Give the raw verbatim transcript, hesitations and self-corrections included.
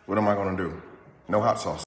What am I gonna do? No hot sauce.